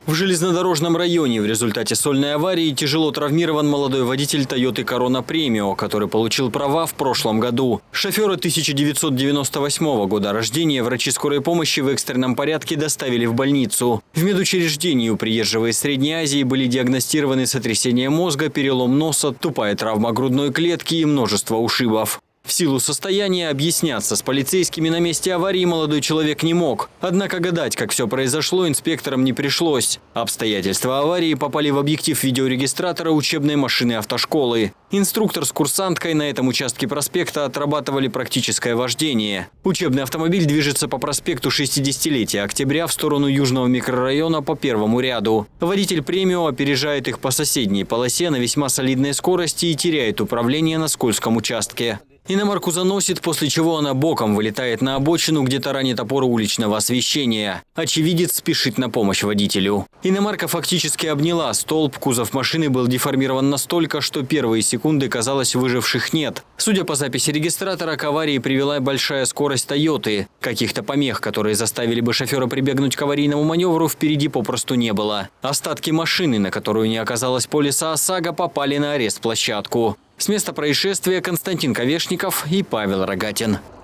В железнодорожном районе в результате сольной аварии тяжело травмирован молодой водитель Toyota Corona Premio, который получил права в прошлом году. Шофера 1998 года рождения врачи скорой помощи в экстренном порядке доставили в больницу. В медучреждении у приезжего из Средней Азии были диагностированы сотрясение мозга, перелом носа, тупая травма грудной клетки и множество ушибов. В силу состояния объясняться с полицейскими на месте аварии молодой человек не мог. Однако гадать, как все произошло, инспекторам не пришлось. Обстоятельства аварии попали в объектив видеорегистратора учебной машины автошколы. Инструктор с курсанткой на этом участке проспекта отрабатывали практическое вождение. Учебный автомобиль движется по проспекту 60-летия Октября в сторону южного микрорайона по первому ряду. Водитель Премио опережает их по соседней полосе на весьма солидной скорости и теряет управление на скользком участке. Иномарку заносит, после чего она боком вылетает на обочину, где таранит опору уличного освещения. Очевидец спешит на помощь водителю. Иномарка фактически обняла столб, кузов машины был деформирован настолько, что первые секунды, казалось, выживших нет. Судя по записи регистратора, к аварии привела большая скорость «Тойоты». Каких-то помех, которые заставили бы шофера прибегнуть к аварийному маневру, впереди попросту не было. Остатки машины, на которую не оказалось полиса ОСАГО, попали на арест-площадку. С места происшествия Константин Ковешников и Павел Рогатин.